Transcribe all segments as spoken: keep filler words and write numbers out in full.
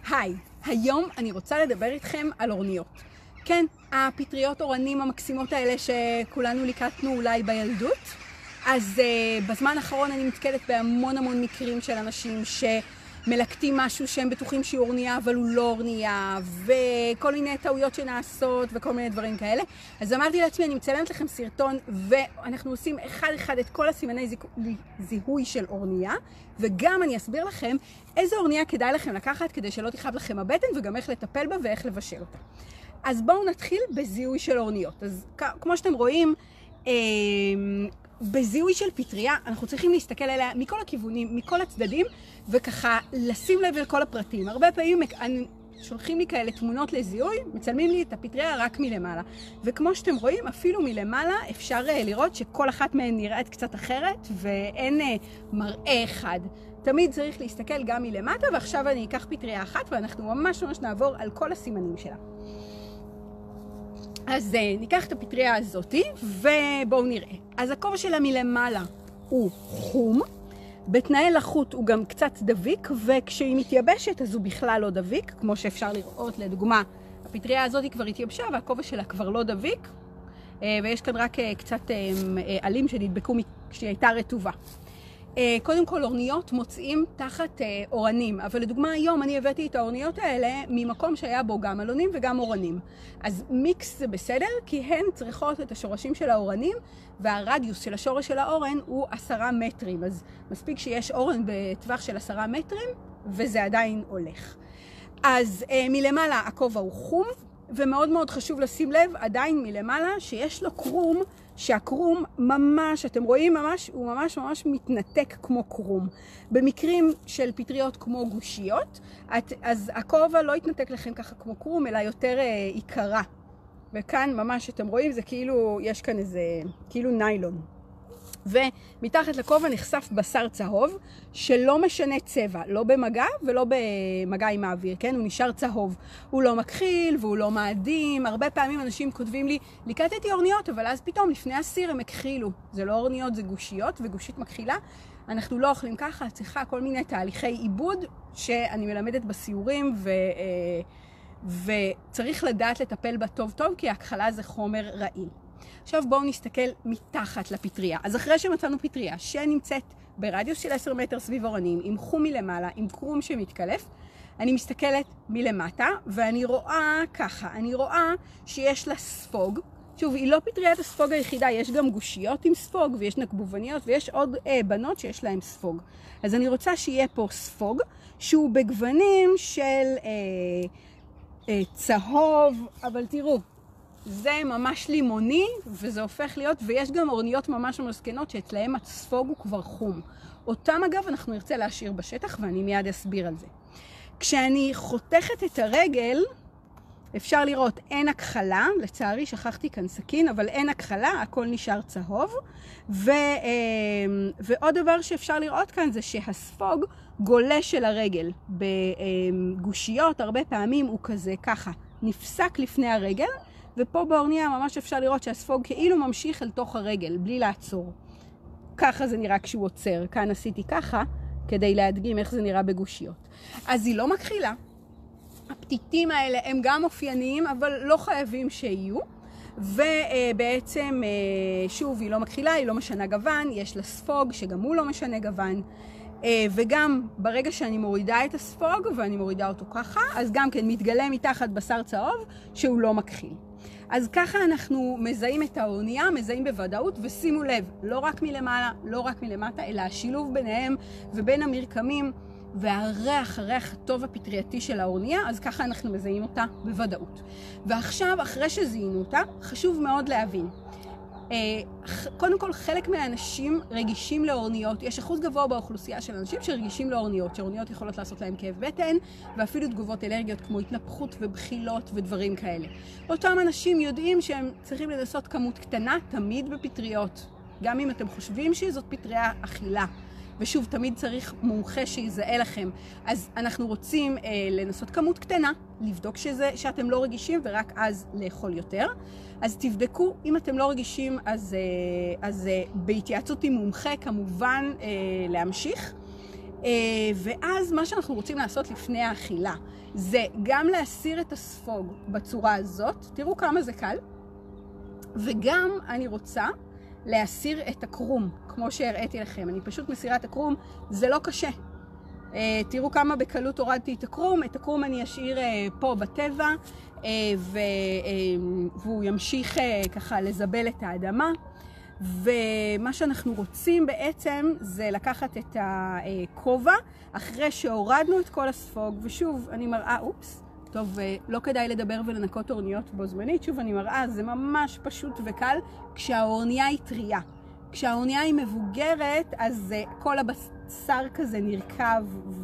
היי, היום אני רוצה לדבר איתכם על אורניות. כן, הפטריות אורנים המקסימות האלה שכולנו ליקטנו אולי בילדות. אז uh, בזמן האחרון אני מתקלת בהמון המון מקרים של אנשים שמלקטים משהו שהם בטוחים שהיא אורניה, אבל הוא לא אורניה, וכל מיני טעויות שנעשות וכל מיני דברים כאלה. אז אמרתי לעצמי, אני מצלמת לכם סרטון, ואנחנו עושים אחד אחד את כל הסימני זיהוי של אורניה, וגם אני אסביר לכם איזה אורניה כדאי לכם לקחת כדי שלא תכאב לכם הבטן, וגם איך לטפל בה ואיך לבשל אותה. אז בואו נתחיל בזיהוי של אורניות. אז כמו שאתם רואים, אה, בזיהוי של פטריה אנחנו צריכים להסתכל עליה מכל הכיוונים, מכל הצדדים, וככה לשים לב לכל הפרטים. הרבה פעמים שולחים לי כאלה תמונות לזיהוי, מצלמים לי את הפטריה רק מלמעלה. וכמו שאתם רואים, אפילו מלמעלה אפשר לראות שכל אחת מהן נראית קצת אחרת, ואין מראה אחד. תמיד צריך להסתכל גם מלמטה, ועכשיו אני אקח פטריה אחת, ואנחנו ממש ממש נעבור על כל הסימנים שלה. אז ניקח את הפטריה הזאתי, ובואו נראה. אז הכובע שלה מלמעלה הוא חום, בתנאי לחות הוא גם קצת דביק, וכשהיא מתייבשת אז הוא בכלל לא דביק, כמו שאפשר לראות, לדוגמה, הפטריה הזאתי כבר התייבשה, והכובע שלה כבר לא דביק, ויש כאן רק קצת עלים שנדבקו כשהיא הייתה רטובה. קודם כל, אורניות מוצאים תחת אורנים, אבל לדוגמה היום אני הבאתי את האורניות האלה ממקום שהיה בו גם אלונים וגם אורנים. אז מיקס זה בסדר, כי הן צריכות את השורשים של האורנים, והרדיוס של השורש של האורן הוא עשרה מטרים. אז מספיק שיש אורן בטווח של עשרה מטרים, וזה עדיין הולך. אז מלמעלה הכובע הוא חום, ומאוד מאוד חשוב לשים לב עדיין מלמעלה שיש לו קרום, שהקרום ממש, אתם רואים ממש, הוא ממש ממש מתנתק כמו קרום. במקרים של פטריות כמו גושיות, את, אז הכובע לא יתנתק לכם ככה כמו קרום, אלא יותר אה, עיקרה. וכאן ממש, אתם רואים, זה כאילו, יש כאן איזה, כאילו ניילון. ומתחת לכובע נחשף בשר צהוב, שלא משנה צבע, לא במגע ולא במגע עם האוויר, כן? הוא נשאר צהוב. הוא לא מכחיל והוא לא מאדים. הרבה פעמים אנשים כותבים לי, ליקטתי אורניות, אבל אז פתאום לפני הסיר הם הכחילו. זה לא אורניות, זה גושיות, וגושית מכחילה. אנחנו לא אוכלים ככה, צריכה כל מיני תהליכי עיבוד שאני מלמדת בסיורים, ו... וצריך לדעת לטפל בה טוב טוב, כי ההכחלה זה חומר רעיל. עכשיו בואו נסתכל מתחת לפטריה. אז אחרי שמצאנו פטריה שנמצאת ברדיוס של עשרה מטר סביב אורנים, עם חום מלמעלה, עם קרום שמתקלף, אני מסתכלת מלמטה, ואני רואה ככה, אני רואה שיש לה ספוג. שוב, היא לא פטריית הספוג היחידה, יש גם גושיות עם ספוג, ויש נקבובניות, ויש עוד אה, בנות שיש להם ספוג. אז אני רוצה שיהיה פה ספוג, שהוא בגוונים של אה, אה, צהוב, אבל תראו, זה ממש לימוני, וזה הופך להיות, ויש גם אורניות ממש מסכנות שאצלהם הספוג הוא כבר חום. אותם אגב אנחנו נרצה להשאיר בשטח, ואני מיד אסביר על זה. כשאני חותכת את הרגל, אפשר לראות אין הכחלה, לצערי שכחתי כאן סכין, אבל אין הכחלה, הכל נשאר צהוב. ו, ועוד דבר שאפשר לראות כאן זה שהספוג גולה של הרגל. בגושיות הרבה פעמים הוא כזה ככה, נפסק לפני הרגל, ופה באורניה ממש אפשר לראות שהספוג כאילו ממשיך אל תוך הרגל, בלי לעצור. ככה זה נראה כשהוא עוצר. כאן עשיתי ככה, כדי להדגים איך זה נראה בגושיות. אז היא לא מכחילה. הפתיתים האלה הם גם אופייניים, אבל לא חייבים שיהיו. ובעצם, שוב, היא לא מכחילה, היא לא משנה גוון, יש לה ספוג שגם הוא לא משנה גוון. וגם ברגע שאני מורידה את הספוג, ואני מורידה אותו ככה, אז גם כן מתגלה מתחת בשר צהוב שהוא לא מכחיל. אז ככה אנחנו מזהים את האורניה, מזהים בוודאות, ושימו לב, לא רק מלמעלה, לא רק מלמטה, אלא השילוב ביניהם ובין המרקמים, והריח, הריח הטוב הפטרייתי של האורניה, אז ככה אנחנו מזהים אותה בוודאות. ועכשיו, אחרי שזיהינו אותה, חשוב מאוד להבין. קודם כל, חלק מהאנשים רגישים לאורניות. יש אחוז גבוה באוכלוסייה של אנשים שרגישים לאורניות, שאורניות יכולות לעשות להם כאב בטן, ואפילו תגובות אלרגיות כמו התנפחות ובחילות ודברים כאלה. אותם אנשים יודעים שהם צריכים לנסות כמות קטנה תמיד בפטריות, גם אם אתם חושבים שזאת פטריה אכילה. ושוב, תמיד צריך מומחה שיזהה לכם. אז אנחנו רוצים אה, לנסות כמות קטנה, לבדוק שזה, שאתם לא רגישים, ורק אז לאכול יותר. אז תבדקו, אם אתם לא רגישים, אז, אה, אז אה, בהתייעצות עם מומחה, כמובן, אה, להמשיך. ואז מה שאנחנו רוצים לעשות לפני האכילה, זה גם להסיר את הספוג בצורה הזאת, תראו כמה זה קל, וגם אני רוצה להסיר את הקרום, כמו שהראיתי לכם. אני פשוט מסירה את הקרום, זה לא קשה. Uh, תראו כמה בקלות הורדתי את הקרום. את הקרום אני אשאיר uh, פה בטבע, uh, ו, uh, והוא ימשיך uh, ככה לזבל את האדמה. ומה שאנחנו רוצים בעצם זה לקחת את הכובע אחרי שהורדנו את כל הספוג, ושוב אני מראה, אופס, טוב, לא כדאי לדבר ולנקות אורניות בו זמנית, שוב אני מראה, זה ממש פשוט וקל כשהאורניה היא טריה. כשהאורניה היא מבוגרת, אז כל הבשר כזה נרכב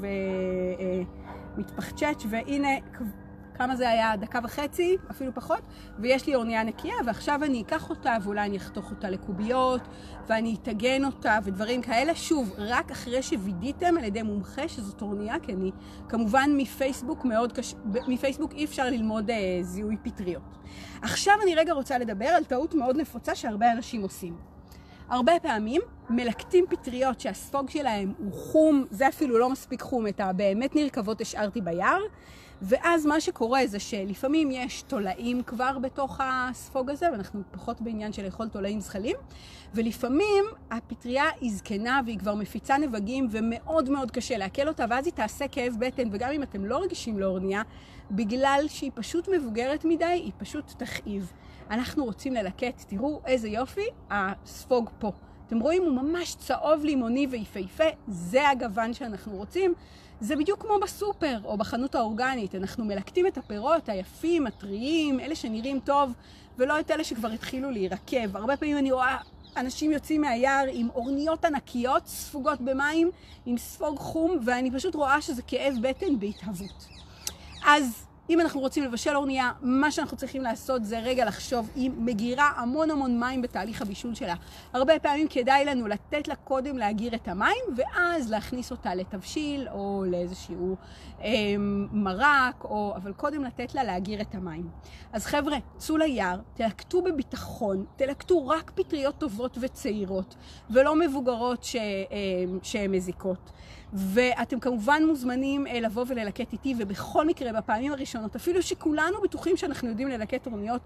ומתפחצ'ץ', והנה כמה זה היה, דקה וחצי, אפילו פחות, ויש לי אורניה נקייה, ועכשיו אני אקח אותה, ואולי אני אחתוך אותה לקוביות, ואני אתגן אותה, ודברים כאלה. שוב, רק אחרי שווידיתם על ידי מומחה שזאת אורניה, כי אני, כמובן מפייסבוק מאוד קשה, מפייסבוק אי אפשר ללמוד אה, זיהוי פטריות. עכשיו אני רגע רוצה לדבר על טעות מאוד נפוצה שהרבה אנשים עושים. הרבה פעמים מלקטים פטריות שהספוג שלהם הוא חום, זה אפילו לא מספיק חום, את הבאמת נרכבות השארתי ביער, ואז מה שקורה זה שלפעמים יש תולעים כבר בתוך הספוג הזה, ואנחנו פחות בעניין של לאכול תולעים זחלים, ולפעמים הפטריה היא זקנה והיא כבר מפיצה נבגים ומאוד מאוד קשה להקל אותה, ואז היא תעשה כאב בטן, וגם אם אתם לא רגישים לאורניה, בגלל שהיא פשוט מבוגרת מדי, היא פשוט תכאיב. אנחנו רוצים ללקט, תראו איזה יופי, הספוג פה. אתם רואים, הוא ממש צהוב לימוני ויפהפה, זה הגוון שאנחנו רוצים. זה בדיוק כמו בסופר או בחנות האורגנית, אנחנו מלקטים את הפירות היפים, הטריים, אלה שנראים טוב, ולא את אלה שכבר התחילו להירקב. הרבה פעמים אני רואה אנשים יוצאים מהיער עם אורניות ענקיות, ספוגות במים, עם ספוג חום, ואני פשוט רואה שזה כאב בטן בהתהוות. אז אם אנחנו רוצים לבשל אורניה, מה שאנחנו צריכים לעשות זה רגע לחשוב, היא מגירה המון המון מים בתהליך הבישול שלה. הרבה פעמים כדאי לנו לתת לה קודם להגיר את המים, ואז להכניס אותה לתבשיל או לאיזשהו אה, מרק, או, אבל קודם לתת לה להגיר את המים. אז חבר'ה, צאו ליער, תלקטו בביטחון, תלקטו רק פטריות טובות וצעירות, ולא מבוגרות ש, אה, שהן מזיקות. ואתם כמובן מוזמנים לבוא וללקט איתי, ובכל מקרה בפעמים הראשונות, אפילו שכולנו בטוחים שאנחנו יודעים ללקט אורניות,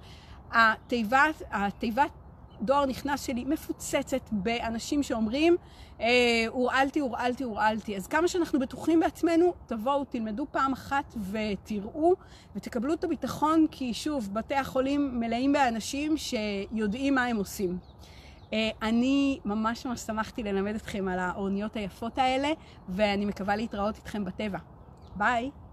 התיבת, התיבת דואר נכנס שלי מפוצצת באנשים שאומרים, הורעלתי, הורעלתי, הורעלתי. אז כמה שאנחנו בטוחים בעצמנו, תבואו, תלמדו פעם אחת ותראו, ותקבלו את הביטחון, כי שוב, בתי החולים מלאים באנשים שיודעים מה הם עושים. אני ממש ממש שמחתי ללמד אתכם על האורניות היפות האלה, ואני מקווה להתראות איתכם בטבע. ביי!